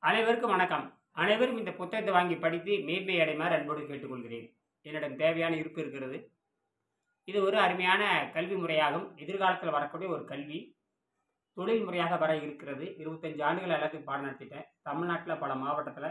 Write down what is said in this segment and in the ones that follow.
அனைவருக்கும் வணக்கம். அனைவரும் இந்த புத்தகத்தை வாங்கி படித்து மேன்மை அடையுமாறு அன்போடு கேட்டுக்கொள்கிறேன். என்னிடம் தேவையான இருப்பு இருக்கிறது. இது ஒரு அருமையான கல்வி முறையாகும். எதிர்காலத்தில் வரக்கூடிய ஒரு கல்வி தொழில் முறையாக வர இருக்கிறது. 25 ஆண்டுகள் எல்லாத்தையும் பாடம் நடத்திட்டேன். தமிழ்நாட்டில் பல மாவட்டத்தில்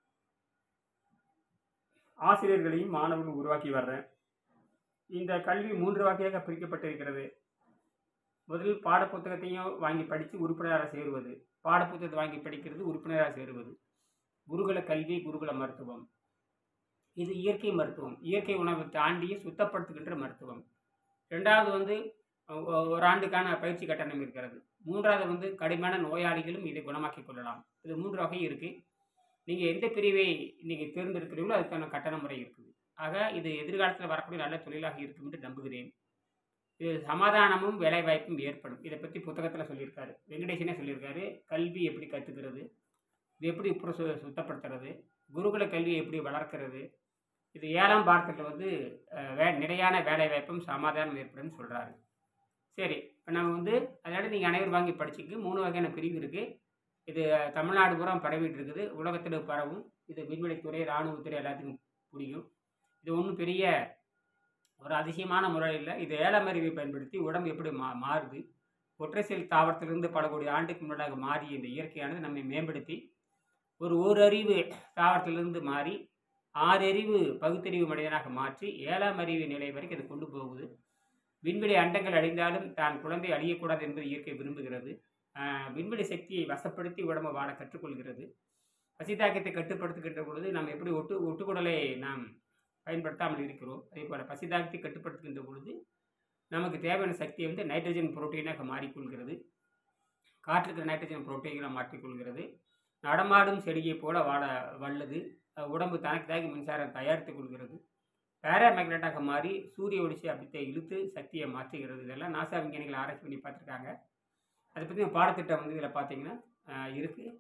ஆசிரியர்களையும் மாணவர்களும் உருவாக்கி வர்றேன். இந்த கல்வி 3 வகையாக பிரிக்கப்பட்டிருக்கிறது. முதலில் பாடப்புத்தகத்தையும் வாங்கி படித்து உறுப்பினராக சேருவது, பாடப்புத்தகத்தை வாங்கி படிக்கிறது, உறுப்பினராக சேருவது. குருகுல கல்வி, குருகுல மருத்துவம். இது இயற்கை மருத்துவம். இயற்கை உணவை தாண்டிய சுத்தப்படுத்துகின்ற மருத்துவம். 2வது ஒரு ஆண்டுக்கான பயிற்சி கட்டணம் இருக்கிறது. 3வது கடுமையான நோயாளிகளும் இதை குணமாக்கிக் கொள்ளலாம். இது 3 வகை இருக்குது. நீங்கள் எந்த பிரிவை நீங்கள் தேர்ந்தெடுக்கிறீங்களோ அதுக்கான கட்டண முறை இருக்குது. ஆக இது எதிர்காலத்தில் வரக்கூடிய நல்ல தொழிலாக இருக்கும் என்று நம்புகிறேன். இது சமாதானமும் வேலைவாய்ப்பும் ஏற்படும். இதை பற்றி புத்தகத்தில் சொல்லியிருக்காரு. வெங்கடேசனே சொல்லியிருக்காரு. கல்வி எப்படி கற்றுக்கிறது, இது எப்படி சுத்தப்படுத்துறது, குருகுல கல்வியை எப்படி வளர்க்கிறது, இது 7ஆம் பாடத்தில் நிலையான வேலைவாய்ப்பும் சமாதானம் ஏற்படும் சொல்கிறாரு. சரி, இப்போ நம்ம அதனால் நீங்கள் அனைவரும் வாங்கி படிச்சுக்கு 3 வகையான பிரிவு இருக்குது. இது தமிழ்நாடு பூரா பரவிட்டு இருக்குது. உலகத்தில் பரவும். இது விண்வெளித்துறை, இராணுவத்துறை எல்லாத்துக்கும் புரியும். இது ஒன்றும் பெரிய ஒரு அதிசயமான முறை இல்லை. இது 7ஆம் அறிவை பயன்படுத்தி உடம்பு எப்படி மாறுது, ஒற்றை செல் தாவரத்திலிருந்து பல கோடி ஆண்டுக்கு முன்னதாக மாறிய இந்த இயற்கையானது நம்மை மேம்படுத்தி ஒரு அறிவு தாவரத்திலிருந்து மாறி 6 அறிவு பகுத்தறிவு மனிதனாக மாற்றி 7ஆம் அறிவு நிலை வரைக்கும் அது கொண்டு போகுது. விண்வெளி அண்டங்கள் அழிந்தாலும் தான் குழந்தை அழியக்கூடாது என்பது இயற்கை விரும்புகிறது. விண்வெளி சக்தியை வசப்படுத்தி உடம்பை வாழ கற்றுக்கொள்கிறது. பசிதாக்கத்தை கட்டுப்படுத்துகின்ற பொழுது நாம் எப்படி ஒட்டுக்குடலை நாம் பயன்படுத்தாமல் இருக்கிறோம். அதே போல் பசிதாக்கத்தை கட்டுப்படுத்துகின்ற பொழுது நமக்கு தேவையான சக்தியை நைட்ரஜன் புரோட்டீனாக மாறிக்கொள்கிறது. காற்றுக்கு நைட்ரஜன் புரோட்டீனாக மாற்றிக்கொள்கிறது. நடமாடும் செடியை போல வாழ வல்லது. உடம்பு தனக்கு மின்சாரம் தயாரித்துக் கொள்கிறது. பேராமேக்னட்டாக மாறி சூரிய ஒளிச்சி அப்படித்தை இழுத்து சக்தியை மாற்றுகிறது. இதெல்லாம் நாசா விஞ்ஞானிகள் ஆராய்ச்சி பண்ணி பார்த்துருக்காங்க. அதை பற்றி பாடத்திட்டம் இதில் பார்த்தீங்கன்னா இருக்குது.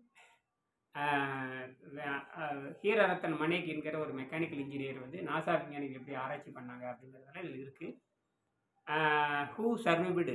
ஹீரரத்தன் மனேக் என்கிற ஒரு மெக்கானிக்கல் இன்ஜினியர் நாசா விஞ்ஞானிகள் எப்படி ஆராய்ச்சி பண்ணாங்க அப்படிங்கிறதெல்லாம் இதில் இருக்குது. Who survived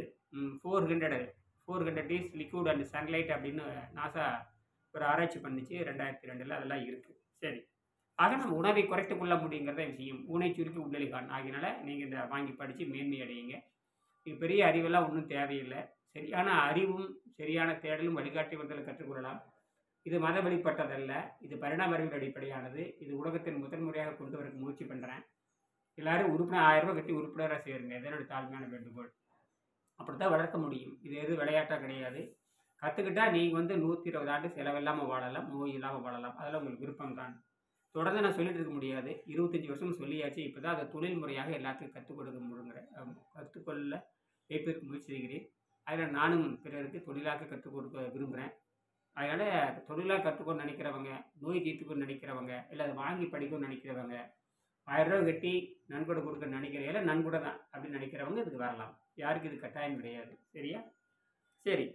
400 days liquid and sunlight அப்படின்னு நாசா ஒரு ஆராய்ச்சி பண்ணிச்சு 2002. அதெல்லாம் இருக்குது. சரி, ஆக நம்ம உணவை குறைத்து கொள்ள முடியுங்கிறத விஷயம். ஊனை சுருக்கி உள்ளலிகான் ஆகியனால நீங்கள் இந்த வாங்கி படித்து மேன்மை அடையுங்க. இது பெரிய அறிவெல்லாம் ஒன்றும் தேவையில்லை. சரியான அறிவும் சரியான தேடலும் வழிகாட்டி வந்ததில் கற்றுக்கொள்ளலாம். இது மத வழிபட்டதல்ல. இது பரிணாம அறிவியல் அடிப்படையானது. இது உலகத்தின் முதன்முறையாக கொண்டு வரக்கு முயற்சி பண்ணுறேன். எல்லோரும் உறுப்பினர் 1000 ரூபா கட்டி உறுப்பினராக சேருங்க. இதனோட தாழ்மையான வேண்டுகோள். அப்படி தான் வளர்க்க முடியும். இது எதுவும் விளையாட்டாக கிடையாது. கற்றுக்கிட்டால் நீங்கள் 120 ஆண்டு செலவில்லாமல் வாழலாம், நோய் இல்லாமல் வாழலாம். அதெல்லாம் உங்களுக்கு விருப்பம் தான். தொடர்ந்து நான் சொல்லிட்டு இருக்க முடியாது. 25 வருஷம் சொல்லியாச்சு. இப்போ தான் அதை தொழில் முறையாக எல்லாத்துக்கும் கற்றுக்கொள்ள வைப்பதற்கு முயற்சி செய்கிறேன். அதில் நானும் பிறருக்கு தொழிலாக கற்றுக் கொடுக்க விரும்புகிறேன். அதனால் தொழிலாக கற்றுக்கணும்னு நினைக்கிறவங்க, நோய் தீர்த்துக்கணும்னு நினைக்கிறவங்க, இல்லை அதை வாங்கி படிக்கணும்னு நினைக்கிறவங்க, 1000 ரூபா கட்டி நன்கொடை கொடுக்க நினைக்கிறீங்கள, நன்கொடை தான் அப்படின்னு நினைக்கிறவங்க இதுக்கு வரலாம். யாருக்கு இது கட்டாயம் கிடையாது. சரியா? சரி,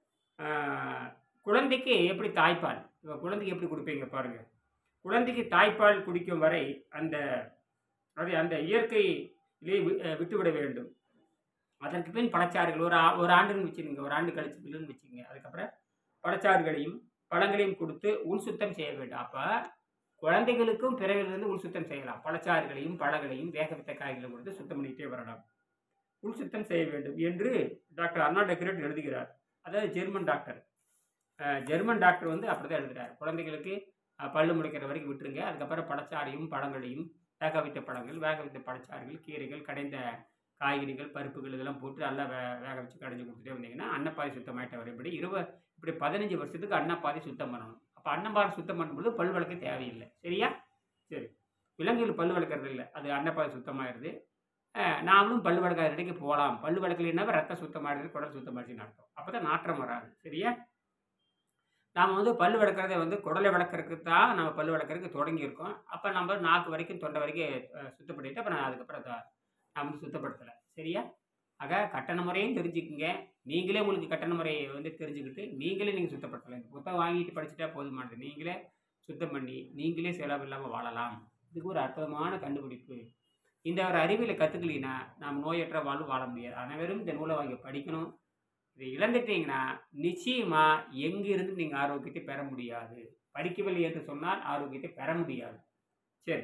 குழந்தைக்கு எப்படி தாய்ப்பால், இப்போ குழந்தைக்கு எப்படி கொடுப்பீங்க பாருங்கள். குழந்தைக்கு தாய்ப்பால் குடிக்கும் வரை அந்த இயற்கையிலே விட்டுவிட வேண்டும். அதற்கு பின் பழச்சாறுகள் ஒரு ஆண்டுன்னு வச்சுக்கோங்க, ஒரு ஆண்டு கழிச்சு பிள்ளைன்னு வச்சுக்கோங்க. அதுக்கப்புறம் பழச்சாறுகளையும் பழங்களையும் கொடுத்து உள் சுத்தம் செய்ய வேண்டும். அப்போ குழந்தைகளுக்கும் பிறவிலிருந்து உள் சுத்தம் செய்யலாம். பழச்சாறுகளையும் பழங்களையும் வேக வைத்த காய்களையும் கொடுத்து சுத்தம் பண்ணிகிட்டே வரலாம். உள் சுத்தம் செய்ய வேண்டும் என்று டாக்டர் அர்னால்ட் டெக்ரேட் எழுதுகிறார். அதாவது ஜெர்மன் டாக்டர் அப்படி தான் எழுதுகிறார். குழந்தைகளுக்கு பல்லு முளைக்கிற வரைக்கும் விட்டுருங்க. அதுக்கப்புறம் பழச்சாறையும் பழங்களையும் வேக வைத்த பழங்கள், வேக வைத்த பழச்சாறுகள், கீரைகள், கடைந்த காய்கறிகள், பருப்புகள் இதெல்லாம் போட்டு நல்லா வேக வச்சு கடைஞ்சி கொடுத்துட்டே வந்தீங்கன்னா அன்னப்பாதை சுத்தமாயிட்ட வரை இப்படி 15 வருஷத்துக்கு அன்னப்பாதை சுத்தம் பண்ணணும். அப்போ அன்னப்பாதை சுத்தம் பண்ணும்போது பல் வளர்க்க தேவையில்லை. சரியா? சரி, விலங்குகள் பல் வளர்க்குறது இல்லை, அது அன்னப்பாதை சுத்தமாகிடுது. நாமளும் பல் வளர்க்காத இடைக்கு போகலாம். பல் வளர்க்கலைன்னா ரத்தம் சுத்தமாகிடுது, குடல் சுத்தமாகிடுச்சுன்னு அர்த்தம். அப்போ தான் நாற்றம் வராது. சரியா? நாம் பல் வளர்க்குறத குடலை வளர்க்குறதுக்கு தான் நம்ம பல் வளர்க்குறதுக்கு தொடங்கியிருக்கோம். அப்போ நம்ம நாக்கு வரைக்கும் தொண்டை வரைக்கும் சுத்தப்படுத்திட்டு அப்புறம் அதுக்கப்புறம் நான் சுத்தப்படுத்தலை. சரியா? ஆக கட்டண முறையும் தெரிஞ்சுக்குங்க. நீங்களே உங்களுக்கு கட்டண முறையை தெரிஞ்சுக்கிட்டு நீங்கள் சுத்தப்படுத்தலாம். இந்த புத்தகம் வாங்கிட்டு படிச்சுட்டா போதுமானது. நீங்களே சுத்தம் பண்ணி நீங்களே செலவு இல்லாமல் வாழலாம். இதுக்கு ஒரு அற்புதமான கண்டுபிடிப்பு. இந்த ஒரு அறிவியலை கற்றுக்கலினா நாம் நோயற்ற வாழ முடியாது. அனைவரும் இந்த நூலை வாங்கி படிக்கணும். இதை இழந்துட்டீங்கன்னா நிச்சயமாக எங்கிருந்து நீங்கள் ஆரோக்கியத்தை பெற முடியாது. படிக்கவில்லை என்று சொன்னால் ஆரோக்கியத்தை பெற முடியாது. சரி,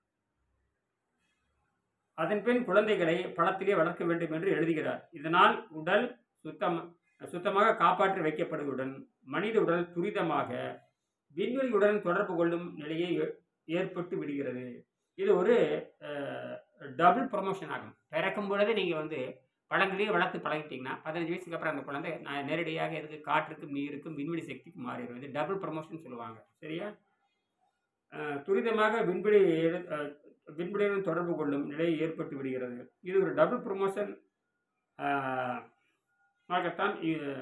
அதன் பின் குழந்தைகளை பழத்திலே வளர்க்க வேண்டும் என்று எழுதுகிறார். இதனால் உடல் சுத்தமாக காப்பாற்றி வைக்கப்படுவதுடன் மனித உடல் துரிதமாக விண்வெளியுடன் தொடர்பு கொள்ளும் நிலையை ஏற்பட்டு விடுகிறது. இது ஒரு டபுள் ப்ரொமோஷன் ஆகும். பிறக்கும் பொழுது நீங்கள் வந்து பழங்களையே வளர்த்து பழகிட்டீங்கன்னா 15 வயசுக்கு அப்புறம் அந்த குழந்தை நேரடியாக எதுக்கு காற்றுக்கும் நீருக்கும் விண்வெளி சக்திக்கும் மாறிடும். இது டபுள் ப்ரொமோஷன் சொல்லுவாங்க. சரியா? துரிதமாக விண்வெளியுடன் தொடர்பு கொள்ளும் நிலை ஏற்பட்டு விடுகிறது. இது ஒரு டபுள் ப்ரொமோஷன் ஆகத்தான்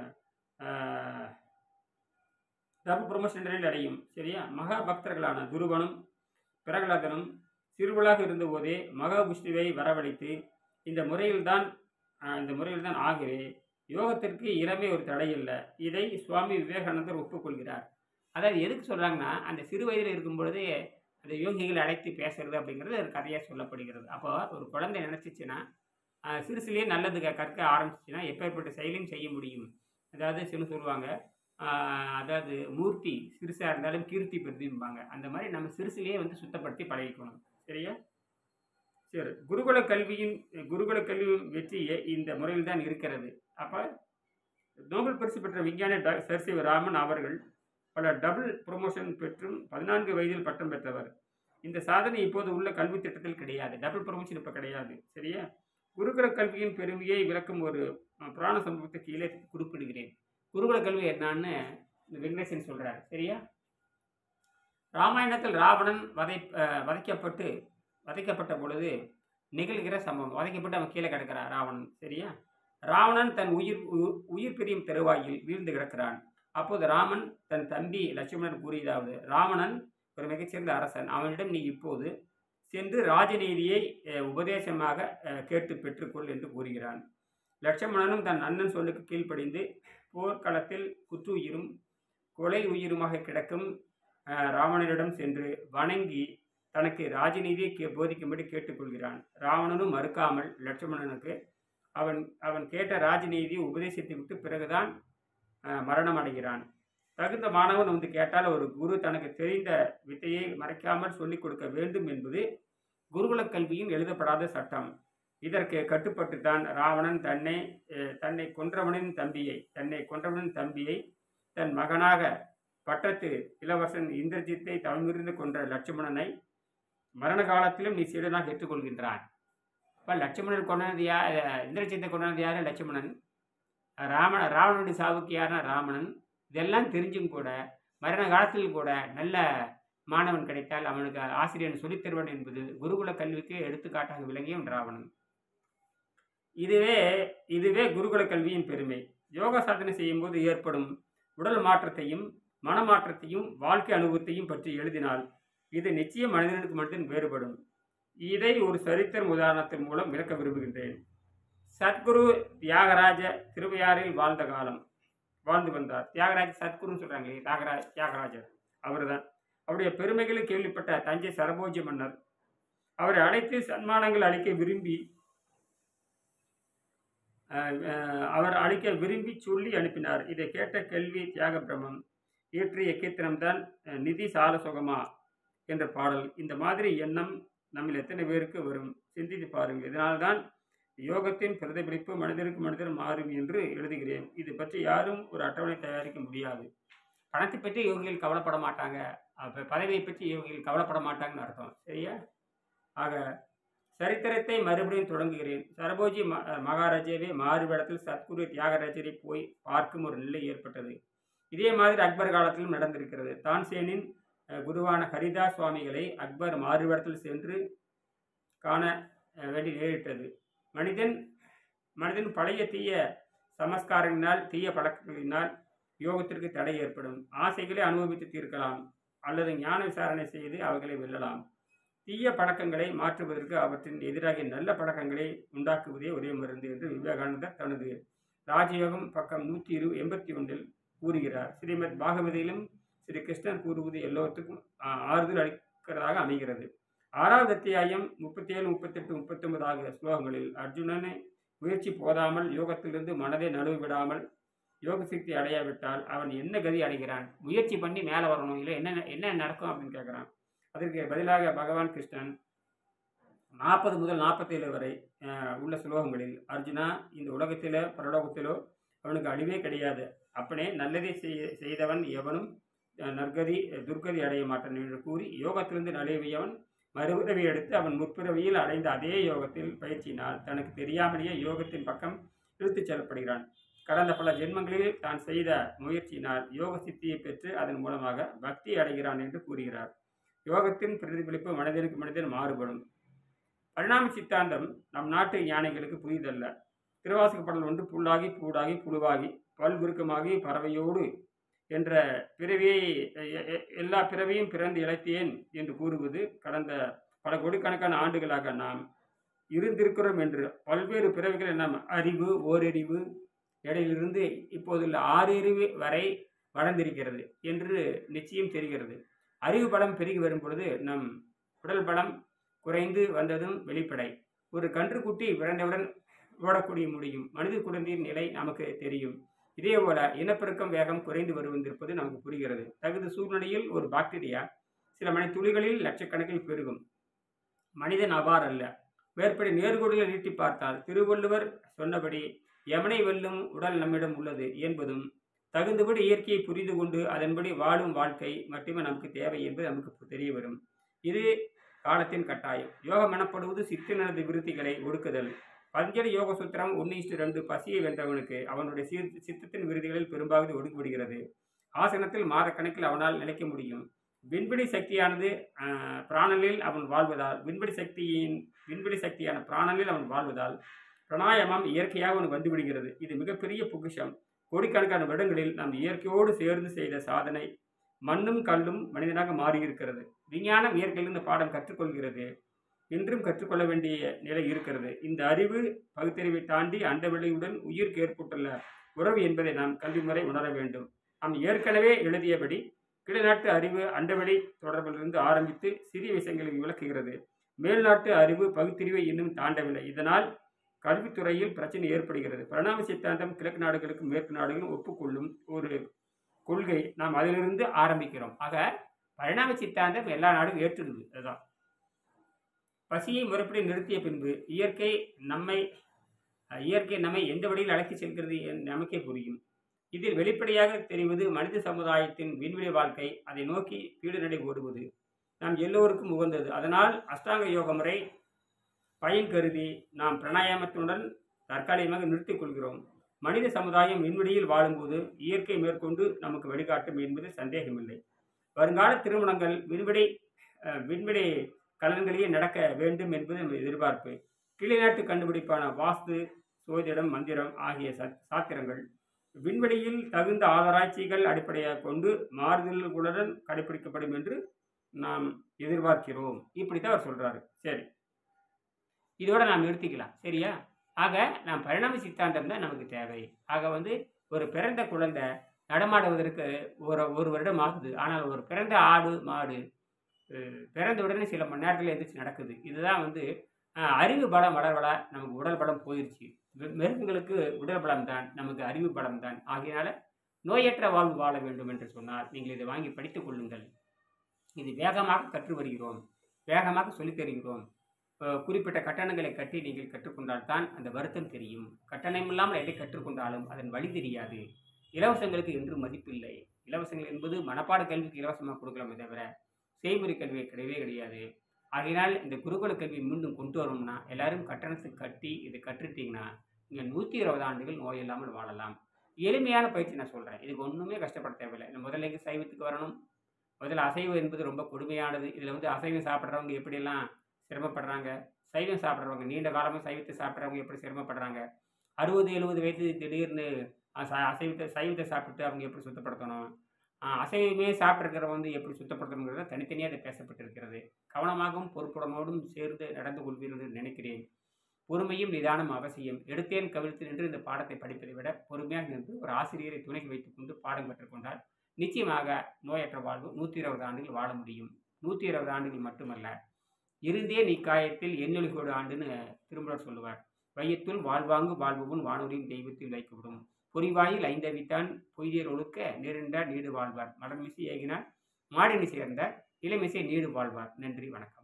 டபுள் ப்ரொமோஷன் நிலையில் அடையும். சரியா? மகா பக்தர்களான துருவனும் பிரகலாதனும் சிறுவலாக இருந்தபோதே மகாவிஷ்ணுவை வரவழைத்து இந்த முறையில்தான் ஆகவே யோகத்திற்கு இறமே ஒரு தடையில்லை. இதை சுவாமி விவேகானந்தர் ஒப்புக்கொள்கிறார். அதாவது எதுக்கு சொல்கிறாங்கன்னா, அந்த சிறு வயதில் இருக்கும் பொழுதே அந்த யோகிகளை அழைத்து பேசுறது அப்படிங்கிறது ஒரு கதையாக சொல்லப்படுகிறது. அப்போ ஒரு குழந்தை நினச்சிச்சுன்னா சிறுசுலேயே நல்லது கற்க ஆரம்பிச்சிச்சுன்னா எப்பேற்பட்ட செயலையும் செய்ய முடியும். அதாவது சொல்லுவாங்க, அதாவது மூர்த்தி சிறுசாக இருந்தாலும் கீர்த்தி பெறுதும்பாங்க. அந்த மாதிரி நம்ம சிறுசுலேயே வந்து சுத்தப்படுத்தி பழகிக்கணும். சரியா? சரி, குருகுல கல்வி வெற்றியே இந்த முறையில் தான் இருக்கிறது. அப்போ நோபல் பரிசு பெற்ற விஞ்ஞானி சர் சி ராமன் அவர்கள் பல டபுள் ப்ரொமோஷன் பெற்றும் 14 வயதில் பட்டம் பெற்றவர். இந்த சாதனை இப்போது உள்ள கல்வி திட்டத்தில் கிடையாது. டபுள் ப்ரொமோஷன் இப்போ கிடையாது. சரியா? குருகுல கல்வியின் பெருமையை விளக்கும் ஒரு புராண சம்பவத்தை கீழே குறிப்பிடுகிறேன். குருகுல கல்வி என்னான்னு வெங்கடேசன் சொல்கிறார். சரியா? ராமாயணத்தில் ராவணன் வதைக்கப்பட்ட பொழுது நிகழ்கிற சம்பவம். வதைக்கப்பட்டு அவன் கீழே கிடக்கிறான் ராவணன். சரியா? ராவணன் தன் உயிர் பிரியும் தருவாயில் வீழ்ந்து கிடக்கிறான். அப்போது ராமன் தன் தம்பி லட்சுமணன் கூறியதாவது, ராவணன் ஒரு மிகச்சிறந்த அரசன். அவனிடம் நீ இப்போது சென்று ராஜநீதியை உபதேசமாக கேட்டு பெற்றுக்கொள் என்று கூறுகிறான். லட்சுமணனும் தன் அண்ணன் சொல்லுக்கு கீழ்ப்படிந்து போர்க்களத்தில் குற்றுயிரும் கொலை உயிருமாக கிடக்கும் ராவணனிடம் சென்று வணங்கி தனக்கு ராஜநீதியை போதிக்கும்படி கேட்டுக்கொள்கிறான். ராவணனும் மறுக்காமல் லட்சுமணனுக்கு அவன் கேட்ட ராஜநீதியை உபதேசித்து விட்டு பிறகுதான் மரணம் அடைகிறான். தகுந்த மாணவன் வந்து கேட்டால் ஒரு குரு தனக்கு தெரிந்த வித்தையை மறைக்காமல் சொல்லிக் கொடுக்க வேண்டும் என்பது குருகுல கல்வியின் எழுதப்படாத சட்டம். இதற்கு கட்டுப்பட்டுத்தான் ராவணன் தன்னை கொன்றவனின் தம்பியை தன் மகனாக பட்டத்து இளவரசன் இந்திரஜித்தை தவமிருந்து கொன்ற லட்சுமணனை மரண காலத்திலும் நீ சீடனாக ஏற்றுக்கொள்கின்றான். இப்போ லட்சுமணன் கொண்டது யார்? இந்திரஜித்தை கொண்டது யார்? லட்சுமணன். ராவணனுடைய சாவுக்கு யாருன்னா ராமணன். இதெல்லாம் தெரிஞ்சும் கூட மரண காலத்தில் கூட நல்ல மாணவன் கிடைத்தால் அவனுக்கு ஆசிரியன் சொல்லித் தருவன் என்பது குருகுல கல்விக்கு எடுத்துக்காட்டாக விளங்கியவன் ராவணன். இதுவே குருகுல கல்வியின் பெருமை. யோகா சாதனை செய்யும் போது ஏற்படும் உடல் மாற்றத்தையும் மனமாற்றத்தையும் வாழ்க்கை அனுபவத்தையும் பற்றி எழுதினால் இது நிச்சயம் மனிதனுக்கு மட்டும் வேறுபடும். இதை ஒரு சரித்திர உதாரணத்தின் மூலம் விளக்க விரும்புகின்றேன். சத்குரு தியாகராஜ திருவையாறில் வாழ்ந்து வந்தார். தியாகராஜ சத்குருன்னு சொல்றாங்களே, தியாகராஜர் அவர் தான். அவருடைய பெருமைகளை கேள்விப்பட்ட தஞ்சை சரபோஜி மன்னர் அவரை அழைத்து சன்மானங்கள் அளிக்க விரும்பி சொல்லி அனுப்பினார். இதை கேட்ட கேள்வி தியாக பிரம்மம் இயற்றிய கீர்த்தனம்தான் நிதி சால சுகமா என்ற பாடல். இந்த மாதிரி எண்ணம் நம்மில் எத்தனை பேருக்கு வரும்? சிந்தித்து பாருங்கள். இதனால்தான் யோகத்தின் பிரதிபலிப்பு மனிதருக்கு மனிதர் மாறும் என்று எழுதுகிறேன். இது பற்றி யாரும் ஒரு அட்டவணை தயாரிக்க முடியாது. பணத்தை பற்றி யோகிகள் கவலைப்பட மாட்டாங்க, பதவியை பற்றி யோகிகள் கவலைப்பட மாட்டாங்கன்னு அர்த்தம். சரியா? ஆக சரித்திரத்தை மறுபடியும் தொடங்குகிறேன். சரபோஜி மகாராஜாவே மாறுவிடத்தில் சத்குரு தியாகராஜரை போய் பார்க்கும் ஒரு நிலை ஏற்பட்டது. இதே மாதிரி அக்பர் காலத்திலும் நடந்திருக்கிறது. தான்சேனின் குருவான ஹரிதாஸ் சுவாமிகளை அக்பர் மாறுவிடத்தில் சென்று காண வேண்டி நேரிட்டது. மனிதன் பழைய தீய சமஸ்காரங்களினால் தீய பழக்கங்களினால் யோகத்திற்கு தடை ஏற்படும். ஆசைகளை அனுபவித்து தீர்க்கலாம் அல்லது ஞான விசாரணை செய்து அவைகளை வெல்லலாம். தீய பழக்கங்களை மாற்றுவதற்கு அவற்றின் எதிராக நல்ல பழக்கங்களை உண்டாக்குவதே ஒரே மருந்து என்று விவேகானந்தர் தனது ராஜயோகம் பக்கம் 181 கூறுகிறார். ஸ்ரீமத் பாகவதியிலும் ஸ்ரீ கிருஷ்ணன் கூறுவது எல்லோருக்கும் ஆறுதல் அளிக்கிறதாக அமைகிறது. 6வது அத்தியாயம் 37, 38, 39 ஆகிய ஸ்லோகங்களில் அர்ஜுனனை முயற்சி போதாமல் யோகத்திலிருந்து மனதை நழுவி விடாமல் யோக சக்தி அடையாவிட்டால் அவன் என்ன கதி அடைகிறான்? முயற்சி பண்ணி மேலே வரணும், இல்லை என்ன என்ன நடக்கும் அப்படின்னு கேட்குறான். அதற்கு பதிலாக பகவான் கிருஷ்ணன் 40 முதல் 47 வரை உள்ள ஸ்லோகங்களில், அர்ஜுனா, இந்த உலகத்திலோ பரலோகத்திலோ அவனுக்கு அழிவே கிடையாது. அப்பனே, நல்லதை செய்தவன் எவனும் நற்கதி துர்கதி அடைய மாட்டான் என்று கூறி, யோகத்திலிருந்து நழுவியவன் மறுபிறவி எடுத்து அவன் முற்பிறவியில் அடைந்த அதே யோகத்தில் பயிற்சியினால் தனக்கு தெரியாமலேயே யோகத்தின் பக்கம் இழுத்துச் செல்லப்படுகிறான். கடந்த பல ஜென்மங்களில் தான் செய்த முயற்சியினால் யோக சித்தியை பெற்று அதன் மூலமாக பக்தி அடைகிறான் என்று கூறுகிறார். யோகத்தின் பிரதிபலிப்பு மனிதனுக்கு மனிதன் மாறுபடும். பரிணாம சித்தாந்தம் நம் நாட்டு ஞானிகளுக்கு புதிதல்ல. திருவாசக பாடல் ஒன்று, புல்லாகி பூடாகி புழுவாகி பல்விருக்கமாகி பறவையோடு என்ற பிறவியை எல்லா பிறவியும் பிறந்து இழைத்தேன் என்று கூறுவது கடந்த பல கோடிக்கணக்கான ஆண்டுகளாக நாம் இருந்திருக்கிறோம் என்று. பல்வேறு பிறவிகளை நாம் அறிவு, ஓரறிவு, இடையிலிருந்து இப்போதுள்ள 6 அறிவு வரை வளர்ந்திருக்கிறது என்று நிச்சயம் தெரிகிறது. அறிவு பலம் பெருகி வரும் பொழுது நம் உடல் பலம் குறைந்து வந்ததும் வெளிப்படை. ஒரு கன்றுக்குட்டி பிறந்தவுடன் ஓடக்கூடிய முடியும். மனித குழந்தையின் நிலை நமக்கு தெரியும். இதேபோல இனப்பெருக்கம் வேகம் குறைந்து வருவந்திருப்பது நமக்கு புரிகிறது. தகுந்த சூழ்நிலையில் ஒரு பாக்டீரியா சில மணி துளிகளில் லட்சக்கணக்கில் பெருகும். மனிதன் அவ்வாறல்ல. மேற்படி நேர்கோடுகளை நீட்டி பார்த்தால் திருவள்ளுவர் சொன்னபடி யமனை வெல்லும் உடல் நம்மிடம் உள்ளது என்பதும், தகுந்தபடி இயற்கையை புரிந்து கொண்டு அதன்படி வாழும் வாழ்க்கை மட்டுமே நமக்கு தேவை என்பது நமக்கு தெரிய வரும். இது காலத்தின் கட்டாயம். யோகம் எனப்படுவது சித்தினது விருத்திகளை ஒடுக்குதல். பதஞ்சலி யோக சூத்திரம் 1:2 பசியை வென்றவனுக்கு அவனுடைய சித்தத்தின் விருதிகளில் பெரும்பாவது ஒடுக்கிவிடுகிறது. ஆசனத்தில் மாதக்கணக்கில் அவனால் நிலைக்க முடியும். விண்வெளி சக்தியானது பிராணனில் அவன் வாழ்வதால் விண்வெளி சக்தியான பிராணனில் அவன் வாழ்வதால் பிராணாயாமம் இயற்கையாக அவன் வந்துவிடுகிறது. இது மிகப்பெரிய பொக்கிஷம். கோடிக்கணக்கான வருடங்களில் நாம் இயற்கையோடு சேர்ந்து செய்த சாதனை மண்ணும் கல்லும் மனிதனாக மாறியிருக்கிறது. விஞ்ஞானம் இயற்கையிலிருந்து பாடம் கற்றுக்கொள்கிறது. இன்றும் கற்றுக்கொள்ள வேண்டிய நிலை இருக்கிறது. இந்த அறிவு பகுத்தறிவை தாண்டி அண்டவெளியுடன் உயிருக்கு ஏற்பட்டுள்ள உறவு என்பதை நாம் கல்வி முறை உணர வேண்டும். நாம் ஏற்கனவே எழுதியபடி கீழ்நாட்டு அறிவு அண்டவெளி தொடர்பிலிருந்து ஆரம்பித்து சிறிய விஷயங்களை விளக்குகிறது. மேல்நாட்டு அறிவு பகுத்தறிவை இன்னும் தாண்டவில்லை. இதனால் கல்வித்துறையில் பிரச்சனை ஏற்படுகிறது. பரிணாம சித்தாந்தம் கிழக்கு நாடுகளுக்கும் மேற்கு நாடுகளும் ஒப்புக்கொள்ளும் ஒரு கொள்கை. நாம் அதிலிருந்து ஆரம்பிக்கிறோம். ஆக பரிணாம சித்தாந்தம் எல்லா நாடும் ஏற்றுது. அதுதான் பசியை முறைப்படி நிறுத்திய பின்பு இயற்கை நம்மை எந்த வழியில் அழைத்து செல்கிறது நமக்கே புரியும். இதில் வெளிப்படையாக தெரிவது மனித சமுதாயத்தின் விண்வெளி வாழ்க்கை அதை நோக்கி கீழ்நடை ஓடுவது நாம் எல்லோருக்கும் உகந்தது. அதனால் அஷ்டாங்க யோக முறை பயன் கருதி நாம் பிராணாயாமத்துடன் தற்காலிகமாக நிறுத்திக் கொள்கிறோம். மனித சமுதாயம் விண்வெளியில் வாழும்போது இயற்கை மேற்கொண்டு நமக்கு வழிகாட்டும் என்பது சந்தேகமில்லை. வருங்கால திருமணங்கள் விண்வெளி கலன்களையே நடக்க வேண்டும் என்பது நம்ம எதிர்பார்ப்பு. கீழ்நாட்டு கண்டுபிடிப்பான வாஸ்து, சோதிடம், மந்திரம் ஆகிய சாத்திரங்கள் விண்வெளியில் தகுந்த ஆராய்ச்சிகள் அடிப்படையாக கொண்டு மாறுதல்களுடன் கடைபிடிக்கப்படும் என்று நாம் எதிர்பார்க்கிறோம். இப்படித்தான் அவர் சொல்றாரு. சரி, இதோட நாம் நிறுத்திக்கலாம். சரியா? ஆக நாம் பரிணாம சித்தாந்தம் தான் நமக்கு தேவை. ஆக ஒரு பிறந்த குழந்தை நடமாடுவதற்கு ஒரு வருடம் ஆகுது. ஆனால் ஒரு பிறந்த ஆடு மாடு பிறந்த உடனே சில மணி நேரத்தில் எந்திரிச்சு நடக்குது. இதுதான் அறிவு பலம் வளர நமக்கு உடல் பலம் போயிடுச்சு. மிருகங்களுக்கு உடல் பலம் தான், நமக்கு அறிவு பலம் தான். ஆகையினால நோயற்ற வாழ்வு வாழ வேண்டும் என்று சொன்னால் நீங்கள் இதை வாங்கி படித்துக் கொள்ளுங்கள். இது வேகமாக கற்று வருகிறோம், வேகமாக சொல்லித் தருகிறோம். குறிப்பிட்ட கட்டணங்களை கட்டி நீங்கள் கற்றுக்கொண்டால் தான் அந்த வருத்தம் தெரியும். கட்டணம் இல்லாமல் எதை கற்றுக்கொண்டாலும் அதன் வழி தெரியாது. இலவசங்களுக்கு என்றும் மதிப்பில்லை. இலவசங்கள் என்பது மனப்பாட கல்விக்கு இலவசமாக கொடுக்கலாமே தவிர செய்முறை கல்வியை கிடையவே கிடையாது. ஆகையினால் இந்த குருகுல கல்வி மீண்டும் கொண்டு வரணும்னா எல்லாரும் கட்டணத்துக்கு கட்டி இதை கற்றுட்டிங்கன்னா நீங்கள் 120 ஆண்டுகள் நோய் இல்லாமல் வாழலாம். எளிமையான பயிற்சி நான் சொல்கிறேன். இதுக்கு ஒன்றுமே கஷ்டப்பட தேவையில்லை. இந்த முதல்ல சைவத்துக்கு வரணும். முதல்ல அசைவம் என்பது ரொம்ப கொடுமையானது. இதில் அசைவம் சாப்பிட்றவங்க எப்படியெல்லாம் சிரமப்படுறாங்க, சைவம் சாப்பிட்றவங்க நீண்ட காலமாக சைவத்தை சாப்பிட்றவங்க எப்படி சிரமப்படுறாங்க, 60-70 வயது திடீர்னு சைவத்தை சாப்பிட்டு அவங்க எப்படி சுத்தப்படுத்தணும், அசைவமே சாப்பிட்ருக்கிறவங்க எப்படி சுத்தப்படுத்தணுங்கிறத தனித்தனியாக அதை பேசப்பட்டிருக்கிறது. கவனமாகவும் பொறுப்புடனோடும் சேர்ந்து நடந்து கொள்வீர்கள் என்று நினைக்கிறேன். பொறுமையும் நிதானம் அவசியம். எடுத்தேன் கவிழ்த்து நின்று இந்த பாடத்தை படிப்பதை விட பொறுமையாக நின்று ஒரு ஆசிரியரை துணைக்கு வைத்துக்கொண்டு பாடம் கற்றுக்கொண்டால் நிச்சயமாக நோயற்ற வாழ்வு 120 ஆண்டுகள் வாழ முடியும். 120 ஆண்டுகள் மட்டுமல்ல, இருந்தே நீக்காயத்தில் எண்ணொலிகோடு ஆண்டுன்னு திருமூலர் சொல்லுவார். வையத்துள் வாழ்வாங்கு வாழ்பவன் வானூரின் தெய்வத்தில் வைக்கப்படும். பொறிவாயில் ஐந்தவித்தான் பொய்தியர் ஒழுக்க நெருண்டார் நீடு வாழ்வார். மடமிசை ஏகினார் மாடினி சேர்ந்தார் இளமிசை நீடு வாழ்வார். நன்றி, வணக்கம்.